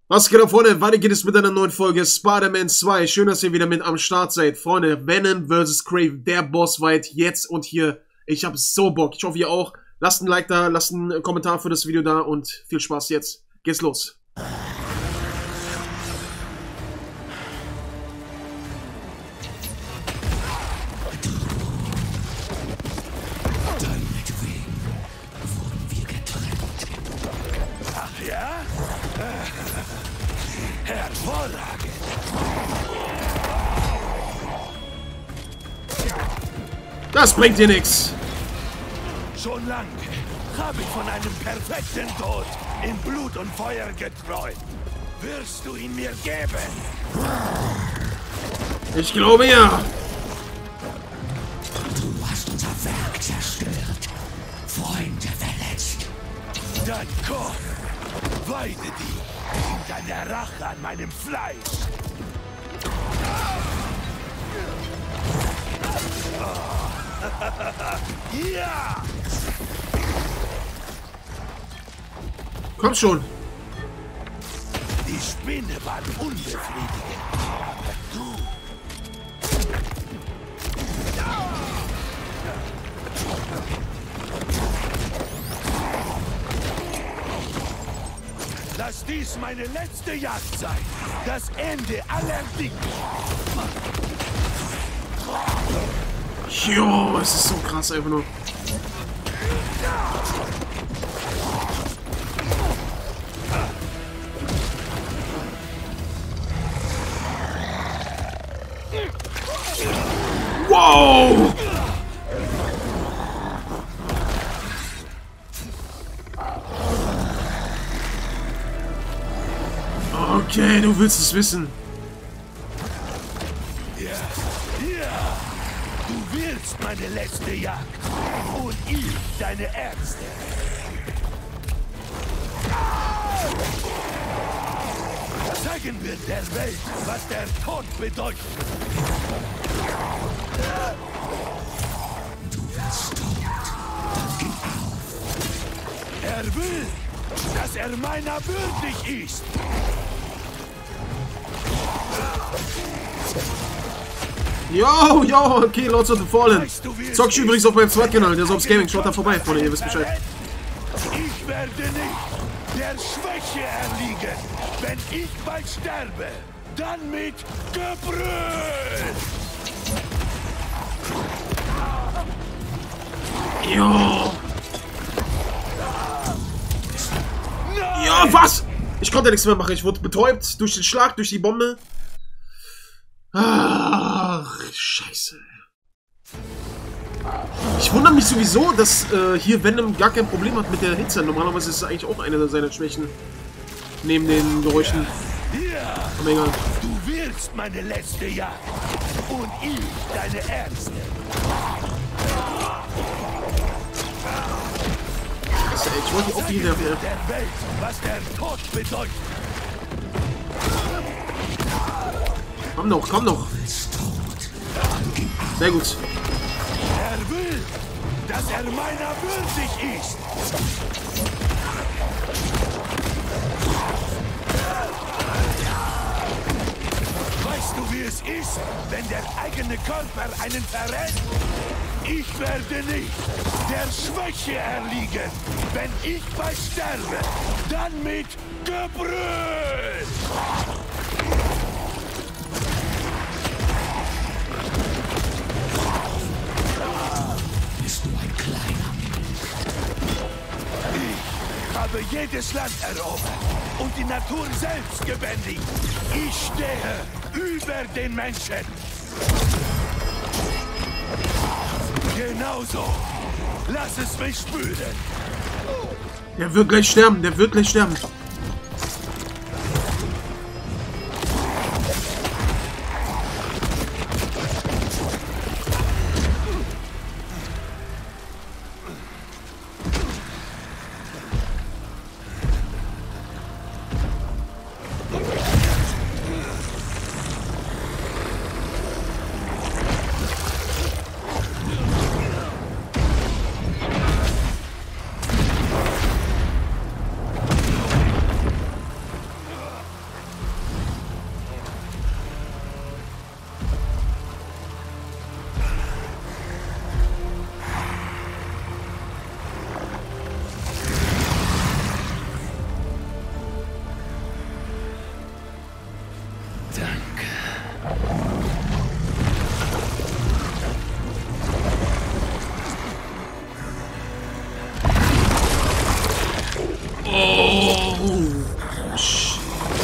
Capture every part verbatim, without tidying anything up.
Was geht ab, Freunde? Weiter geht es mit einer neuen Folge Spider-Man zwei. Schön, dass ihr wieder mit am Start seid. Freunde, Venom versus. Kraven, der Bossfight jetzt und hier. Ich habe so Bock. Ich hoffe, ihr auch. Lasst ein Like da, lasst einen Kommentar für das Video da und viel Spaß jetzt. Geht's los. Hervorragend! Das bringt dir nichts. Schon lange habe ich von einem perfekten Tod in Blut und Feuer geträumt. Wirst du ihn mir geben? Ich glaube ja. Du hast unser Werk zerstört, Freunde verletzt. Dann komm, weide die in deiner Rache an meinem Fleisch. Ja! Komm schon. Die Spinne war unbefriedigend, aber du... Lass dies meine letzte Jagd sein. Das Ende aller Dinge. Jo, es ist so krass einfach nur. Wow! Okay, du willst es wissen. Ja, ja. Du willst meine letzte Jagd. Und ich deine erste. Zeigen wir der Welt, was der Tod bedeutet. Du wirst tot. Dann gib auf. Er will, dass er meiner würdig ist. Yo, yo, okay, Lords of the Fallen. Zock ich übrigens auf meinem Zweitkanal, der Sobs Gaming. Schaut da vorbei, Freunde, ihr wisst Bescheid. Ich werde nicht der Schwäche erliegen, wenn ich bald sterbe. Dann mit Gebrüll. Jo. Ja, was? Ich konnte nichts mehr machen. Ich wurde betäubt durch den Schlag, durch die Bombe. Ach, scheiße. Ich wundere mich sowieso, dass äh, hier Venom gar kein Problem hat mit der Hitze. Normalerweise ist es eigentlich auch eine seiner Schwächen. Neben den Geräuschen. Ja, oh mein Gott. Du willst meine letzte Jagd. Und ich deine erste. Scheiße, ey, ich wollte auch wieder. Der Welt, was der Tod bedeutet. Komm noch, komm noch. Sehr gut. Er will, dass er meiner würdig ist. Weißt du, wie es ist, wenn der eigene Körper einen verrät? Ich werde nicht der Schwäche erliegen, wenn ich bald sterbe. Dann mit Gebrüll. Ich habe jedes Land erobert und die Natur selbst gebändigt. Ich stehe über den Menschen. Genauso. Lass es mich spüren. Der wird gleich sterben, der wird gleich sterben. Danke. Oh, shit.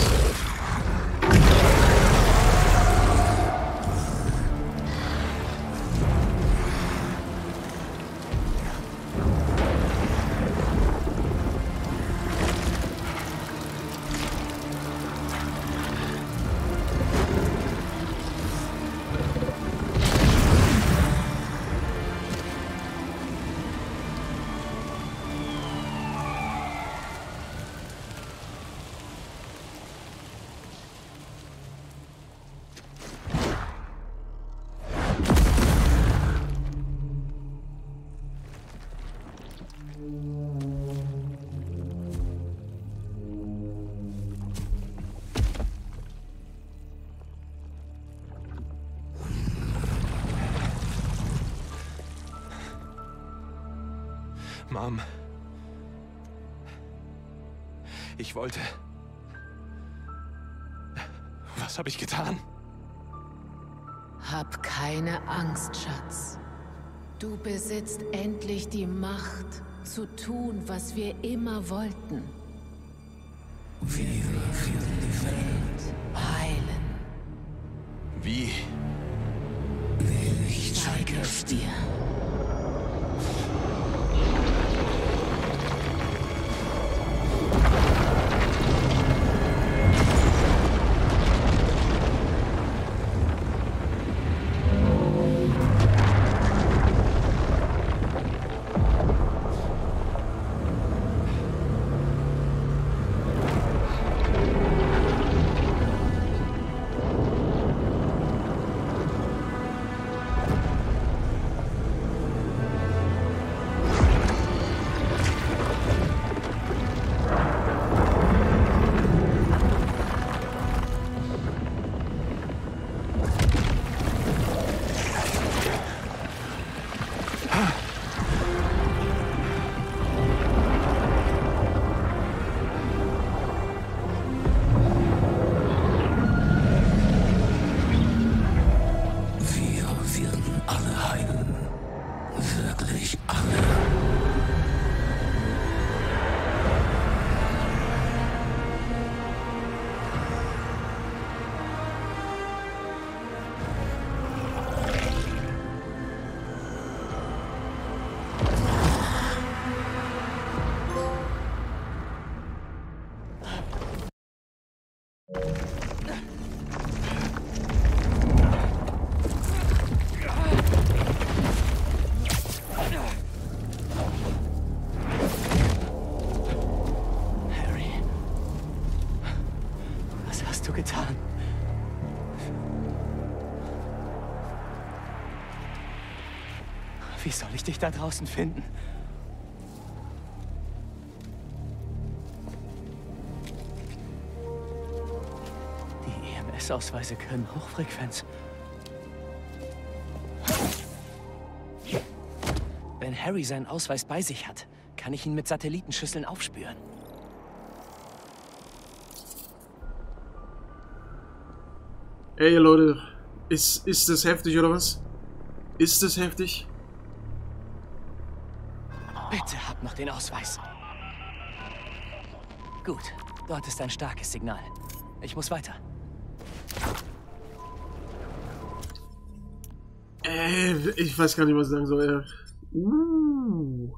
Mom. Ich wollte... Was habe ich getan? Hab keine Angst, Schatz. Du besitzt endlich die Macht, zu tun, was wir immer wollten. Wir für die Welt Heilen. Wie? Ich zeige es dir. Getan. Wie soll ich dich da draußen finden? Die E M S-Ausweise können Hochfrequenz. Wenn Harry seinen Ausweis bei sich hat, kann ich ihn mit Satellitenschüsseln aufspüren. Ey Leute, ist, ist das heftig oder was? Ist das heftig? Bitte hab noch den Ausweis. Gut, dort ist ein starkes Signal. Ich muss weiter. Äh, ich weiß gar nicht, was ich sagen soll. Uh.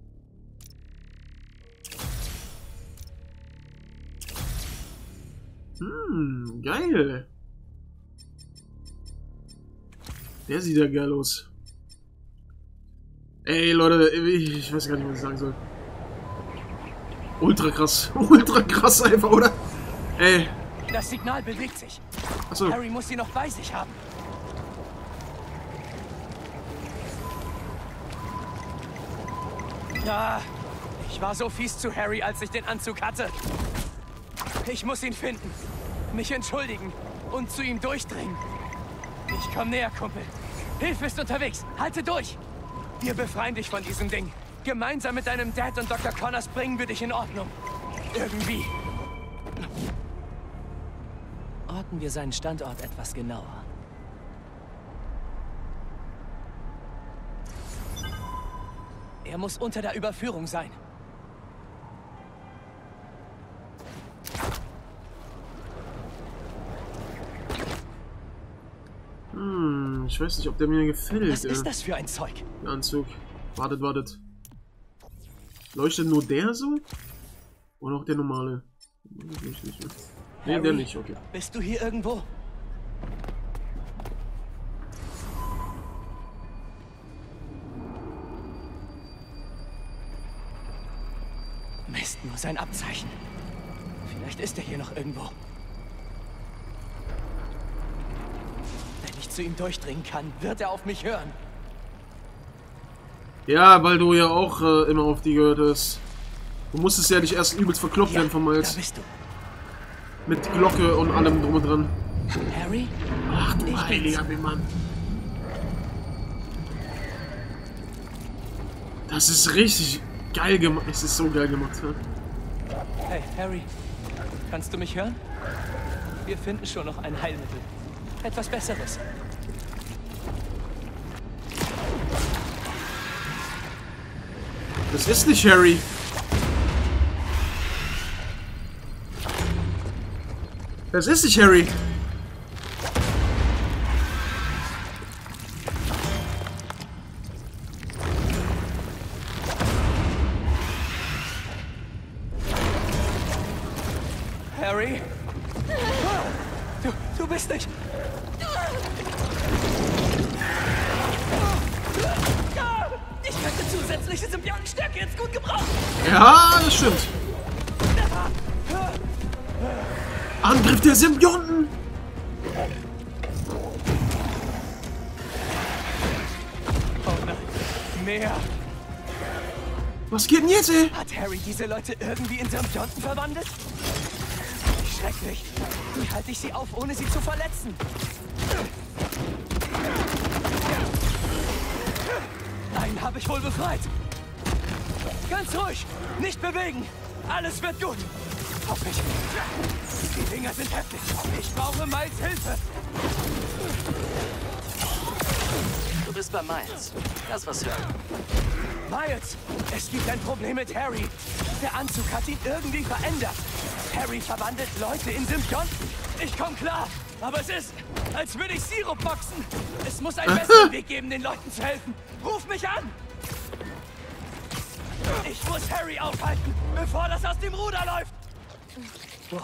Hm, geil. Der sieht ja geil aus. Ey, Leute, ich weiß gar nicht, was ich sagen soll. Ultra krass. Ultra krass einfach, oder? Ey. Das Signal bewegt sich. Achso. Harry muss sie noch bei sich haben. Ja, ich war so fies zu Harry, als ich den Anzug hatte. Ich muss ihn finden, mich entschuldigen und zu ihm durchdringen. Ich komm näher, Kumpel. Hilfe ist unterwegs. Halte durch. Wir befreien dich von diesem Ding. Gemeinsam mit deinem Dad und Doktor Connors bringen wir dich in Ordnung. Irgendwie. Ordnung. Betrachten wir seinen Standort etwas genauer. Er muss unter der Überführung sein. Hm, ich weiß nicht, ob der mir gefällt. Was ja. ist das für ein Zeug? Der Anzug. Wartet, wartet. Leuchtet nur der so? Oder auch der normale? Nicht, nicht, nicht. Nee, der nicht, okay. Bist du hier irgendwo? Mist, nur sein Abzeichen. Vielleicht ist er hier noch irgendwo. Wenn ich zu ihm durchdringen kann, wird er auf mich hören. Ja, weil du ja auch äh, immer auf die gehört hast. Du musstest ja dich erst übelst verkloppt werden von Miles. Da bist du. Mit Glocke und allem drum und dran. Harry? Ach du Ich heiliger Mann. Das ist richtig geil gemacht. Es ist so geil gemacht. Ja. Hey, Harry. Kannst du mich hören? Wir finden schon noch ein Heilmittel. Etwas Besseres. Das ist nicht Harry. Das ist nicht Harry. Harry? Du, du bist nicht... Ich könnte zusätzliche Symbiontenstärke jetzt gut gebrauchen. Ja, das stimmt. Angriff der Symbionten! Oh nein, mehr. Was geht denn jetzt, ey? Hat Harry diese Leute irgendwie in Symbionten verwandelt? Wie schrecklich. Wie halte ich sie auf, ohne sie zu verletzen? Einen habe ich wohl befreit. Ganz ruhig. Nicht bewegen. Alles wird gut. Hoffe ich. Die Dinger sind heftig. Ich brauche Miles Hilfe. Du bist bei Miles. Lass was hören. Miles, es gibt ein Problem mit Harry. Der Anzug hat ihn irgendwie verändert. Harry verwandelt Leute in Symbionten. Ich komm klar, aber es ist, als würde ich Sirup boxen. Es muss einen besseren Weg geben, den Leuten zu helfen. Ruf mich an! Ich muss Harry aufhalten, bevor das aus dem Ruder läuft. Oh.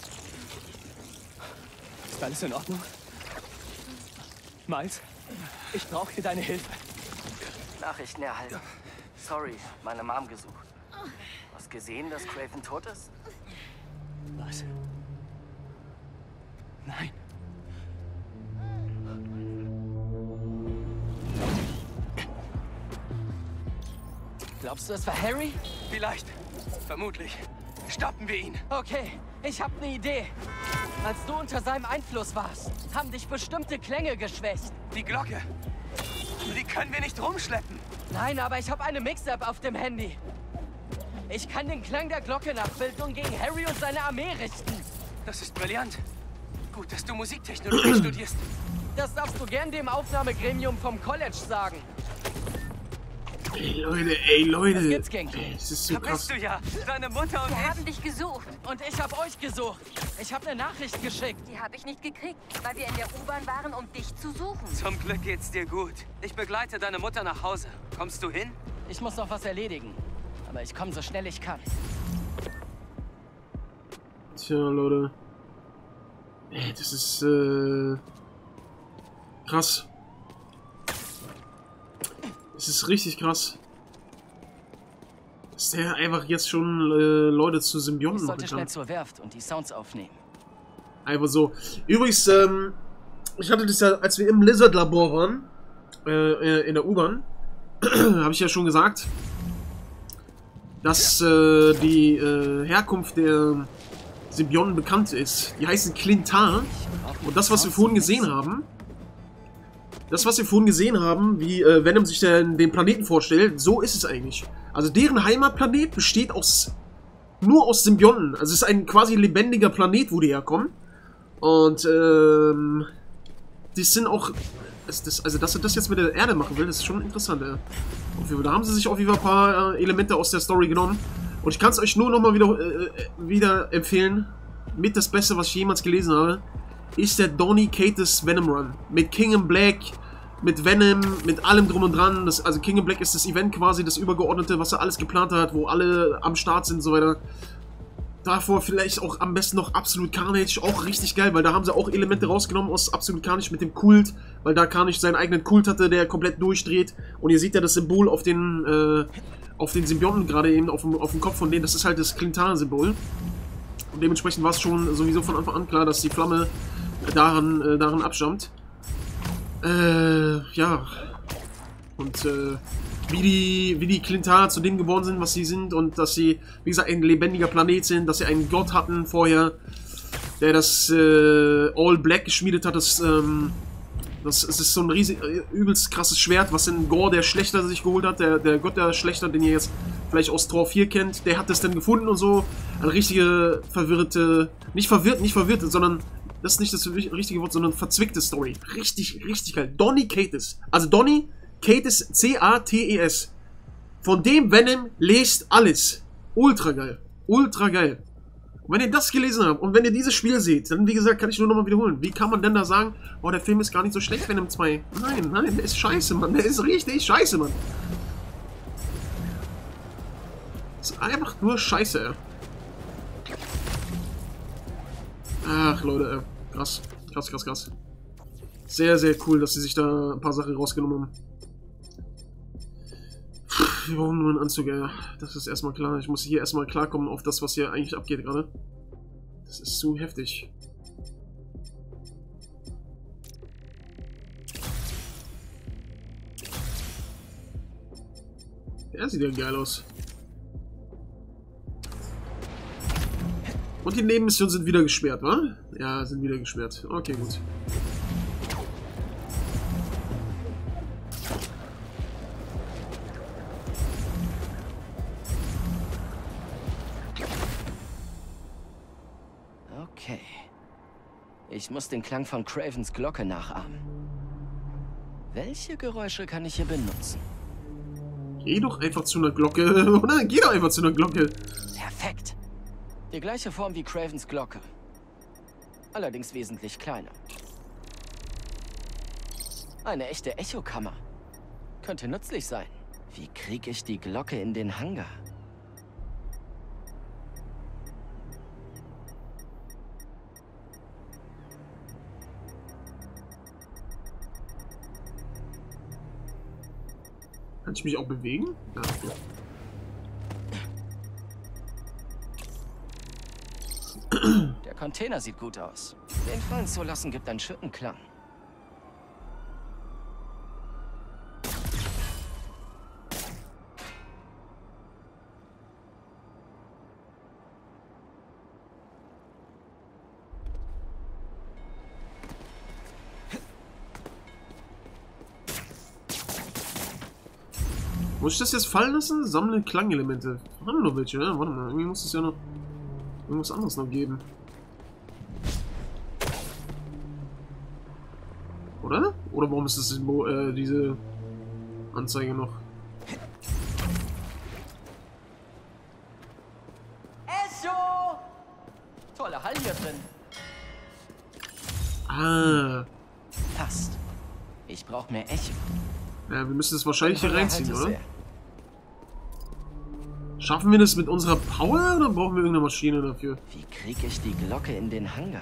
Ist alles in Ordnung? Miles, ich brauche deine Hilfe. Nachrichten erhalten. Sorry, meine Mom gesucht. Hast gesehen, dass Craven tot ist? Was? Nein. Glaubst du, es war Harry? Vielleicht. Vermutlich. Stoppen wir ihn. Okay, ich habe eine Idee. Als du unter seinem Einfluss warst, haben dich bestimmte Klänge geschwächt. Die Glocke. Die können wir nicht rumschleppen. Nein, aber ich habe eine Mix-App auf dem Handy. Ich kann den Klang der Glocke nachbilden und gegen Harry und seine Armee richten. Das ist brillant. Gut, dass du Musiktechnologie studierst. Das darfst du gern dem Aufnahmegremium vom College sagen. Ey, Leute, ey, Leute. Was gibt's, Gang? Ey, das ist so Da krass. bist du ja. Deine Mutter und Wir ich. haben dich gesucht. Und ich habe euch gesucht. Ich habe eine Nachricht geschickt. Die habe ich nicht gekriegt, weil wir in der U-Bahn waren, um dich zu suchen. Zum Glück geht's dir gut. Ich begleite deine Mutter nach Hause. Kommst du hin? Ich muss noch was erledigen. Aber ich komme so schnell ich kann. Tja, Leute. Ey, das ist, äh... krass. Das ist richtig krass. Dass der einfach jetzt schon äh, Leute zu Ich Symbionten machen sollte schnell kann. zur Werft und die Sounds aufnehmen. Einfach so. Übrigens, ähm, ich hatte das ja, als wir im Lizard-Labor waren, äh, in der U-Bahn, habe ich ja schon gesagt, dass äh, die äh, Herkunft der Symbionten bekannt ist. Die heißen Clintar. Und das, was wir vorhin gesehen haben, das, was wir vorhin gesehen haben, wie äh, Venom sich den, den Planeten vorstellt, so ist es eigentlich. Also deren Heimatplanet besteht aus nur aus Symbionten. Also es ist ein quasi lebendiger Planet, wo die herkommen. Und, ähm, die sind auch, das, also dass er das jetzt mit der Erde machen will, das ist schon interessant, ey. Auf jeden Fall, da haben sie sich auf jeden Fall ein paar äh, Elemente aus der Story genommen. Und ich kann es euch nur nochmal wieder, äh, wieder empfehlen, mit das Beste, was ich jemals gelesen habe, ist der Donny Cates Venom Run. Mit King in Black, mit Venom, mit allem drum und dran. Das, also King in Black ist das Event quasi, das Übergeordnete, was er alles geplant hat, wo alle am Start sind und so weiter. Davor vielleicht auch am besten noch Absolute Carnage, auch richtig geil, weil da haben sie auch Elemente rausgenommen aus Absolute Carnage mit dem Kult, weil da Carnage seinen eigenen Kult hatte, der komplett durchdreht. Und ihr seht ja das Symbol auf den, äh, auf den Symbionten gerade eben, auf dem, auf dem Kopf von denen, das ist halt das Clintar-Symbol. Und dementsprechend war es schon sowieso von Anfang an klar, dass die Flamme daran, äh, daran abstammt. Äh, ja. Und, äh, wie die, wie die Clintar zu dem geworden sind, was sie sind und dass sie, wie gesagt, ein lebendiger Planet sind, dass sie einen Gott hatten vorher, der das äh, All Black geschmiedet hat. Das, ähm, das, das ist so ein riesig, übelst krasses Schwert, was in Gore der Schlechter sich geholt hat, der, der Gott der Schlechter, den ihr jetzt vielleicht aus Tor vier kennt, der hat das dann gefunden und so. Eine richtige verwirrte, nicht verwirrt, nicht verwirrt, sondern, das ist nicht das richtige Wort, sondern verzwickte Story. Richtig, richtig geil. Donny Cates. Also Donny Cates, C A T E S. Von dem Venom lest alles. Ultra geil. Ultra geil. Und wenn ihr das gelesen habt und wenn ihr dieses Spiel seht, dann wie gesagt, kann ich nur nochmal wiederholen. Wie kann man denn da sagen, oh, der Film ist gar nicht so schlecht, Venom zwei? Nein, nein, der ist scheiße, Mann. Der ist richtig scheiße, Mann. Das ist einfach nur scheiße, ey. Ach, Leute, ey. Krass. Krass, krass, krass. Sehr, sehr cool, dass sie sich da ein paar Sachen rausgenommen haben. Wir brauchen nur einen Anzug, ey. Das ist erstmal klar. Ich muss hier erstmal klarkommen auf das, was hier eigentlich abgeht gerade. Das ist zu heftig. Der sieht ja geil aus. Und die Nebenmissionen sind wieder gesperrt, wa? Ja, sind wieder gesperrt. Okay, gut. Okay. Ich muss den Klang von Cravens Glocke nachahmen. Welche Geräusche kann ich hier benutzen? Geh doch einfach zu einer Glocke, oder? Geh doch einfach zu einer Glocke. Perfekt. Die gleiche Form wie Cravens Glocke. Allerdings wesentlich kleiner. Eine echte Echokammer. Könnte nützlich sein. Wie kriege ich die Glocke in den Hangar? Kann ich mich auch bewegen? Ja, okay. Der Container sieht gut aus. Den fallen zu lassen gibt einen schönen Klang. Muss ich das jetzt fallen lassen? Sammle Klangelemente. Haben wir noch welche, ne? Warte mal, irgendwie muss es ja noch irgendwas anderes noch geben. Oder? Oder warum ist das äh, diese Anzeige noch? Echo! Tolle Hall hier drin. Ah. Passt. Ich brauche mehr Echo. Ja, wir müssen das wahrscheinlich hier reinziehen, oder? Sehr. Schaffen wir das mit unserer Power oder brauchen wir irgendeine Maschine dafür? Wie kriege ich die Glocke in den Hangar?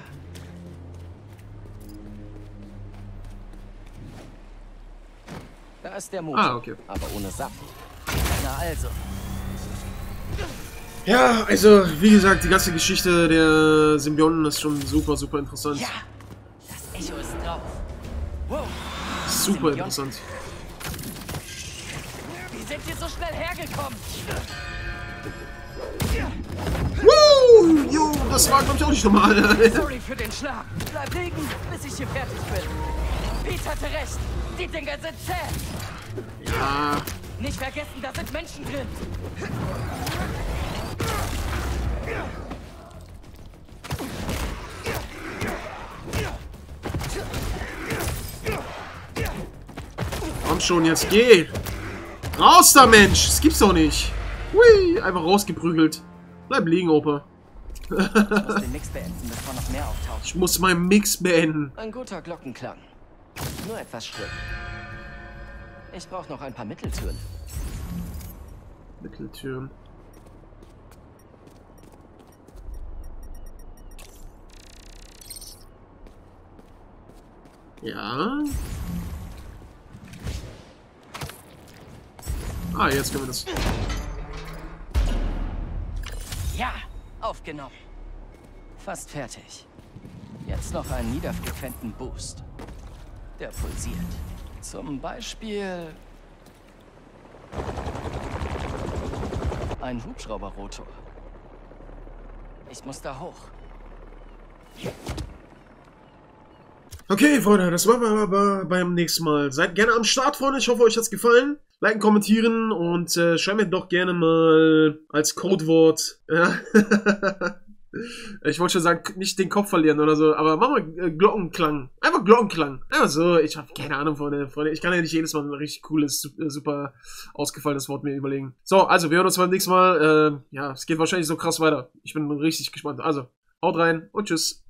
Da ist der Motor, Ah, okay. aber ohne Saft. Na also. Ja, also, wie gesagt, die ganze Geschichte der Symbionten ist schon super, super interessant. Ja, das Echo ist drauf. Wow. Super Symbionten. interessant. Wie sind wir so schnell hergekommen? Woo! Jo, das war, glaube ich, auch nicht normal. Sorry für den Schlag. Bleib liegen, bis ich hier fertig bin. Pete hatte recht. Die Dinger sind zäh. Ja. Nicht vergessen, da sind Menschen drin. schon jetzt. Geh. Raus da, Mensch. Das gibt's doch nicht. Hui, einfach rausgeprügelt. Bleib liegen, Opa. Ich muss den Mix beenden, bevor noch mehr auftaucht. Ich muss meinen Mix beenden. Ein guter Glockenklang. Nur etwas schrill. Ich brauche noch ein paar Mitteltüren. Mitteltüren. Ja. Ah, jetzt können wir das. Ja, aufgenommen. Fast fertig. Jetzt noch einen niederfrequenten Boost. Der pulsiert. Zum Beispiel ein Hubschrauberrotor. Ich muss da hoch. Okay, Freunde, das machen wir aber beim nächsten Mal. Seid gerne am Start, Freunde. Ich hoffe, euch hat's gefallen. Liken, kommentieren und äh, schreibt mir doch gerne mal als Codewort. Ja. Ich wollte schon sagen, nicht den Kopf verlieren oder so, aber mach mal äh, Glockenklang. Einfach Glockenklang. Einfach so. Ich habe keine Ahnung, Freunde. Freunde. Ich kann ja nicht jedes Mal ein richtig cooles, super ausgefallenes Wort mir überlegen. So, also, wir hören uns beim nächsten Mal. Äh, ja, es geht wahrscheinlich so krass weiter. Ich bin richtig gespannt. Also, haut rein und tschüss.